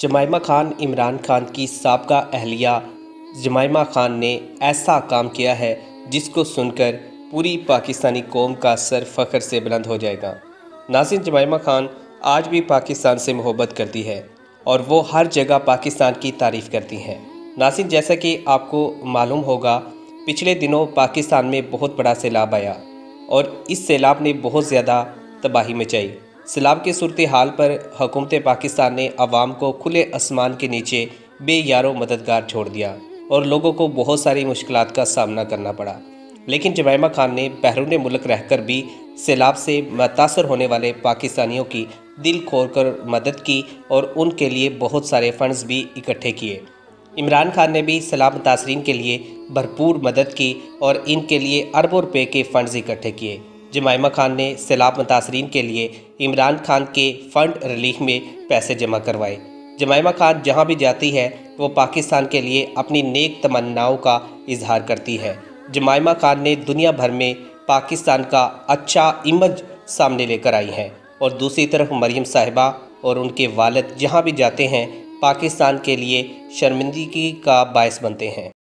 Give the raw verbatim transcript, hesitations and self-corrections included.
जमाइमा खान इमरान खान की साबका अहलिया जमाइमा खान ने ऐसा काम किया है जिसको सुनकर पूरी पाकिस्तानी कौम का सर फ़ख्र से बुलंद हो जाएगा। नाज़रीन, जमाइमा खान आज भी पाकिस्तान से मोहब्बत करती है और वो हर जगह पाकिस्तान की तारीफ़ करती हैं। नाज़रीन, जैसा कि आपको मालूम होगा, पिछले दिनों पाकिस्तान में बहुत बड़ा सैलाब आया और इस सैलाब ने बहुत ज़्यादा तबाही मचाई। सैलाब की सूरत हाल पर हुकूमत पाकिस्तान ने अवाम को खुले आसमान के नीचे बेयारो मददगार छोड़ दिया और लोगों को बहुत सारी मुश्किलात का सामना करना पड़ा। लेकिन जमाइमा खान ने बैरून मुल्क रहकर भी सैलाब से मुतासर होने वाले पाकिस्तानियों की दिल खोल कर मदद की और उनके लिए बहुत सारे फ़ंड्स भी इकट्ठे किए। इमरान खान ने भी सैलाब मुतासरीन के लिए भरपूर मदद की और इनके लिए अरबों रुपए के फ़ंड्स इकट्ठे किए। जमाइमा खान ने सैलाब मुतासरीन के लिए इमरान खान के फ़ंड रिलीफ में पैसे जमा करवाए। जमाइमा खान जहां भी जाती है वो पाकिस्तान के लिए अपनी नेक तमन्नाओं का इजहार करती है। जमाइमा खान ने दुनिया भर में पाकिस्तान का अच्छा इमेज सामने लेकर आई है और दूसरी तरफ मरियम साहिबा और उनके वालिद जहां भी जाते हैं पाकिस्तान के लिए शर्मिंदगी का बायस बनते हैं।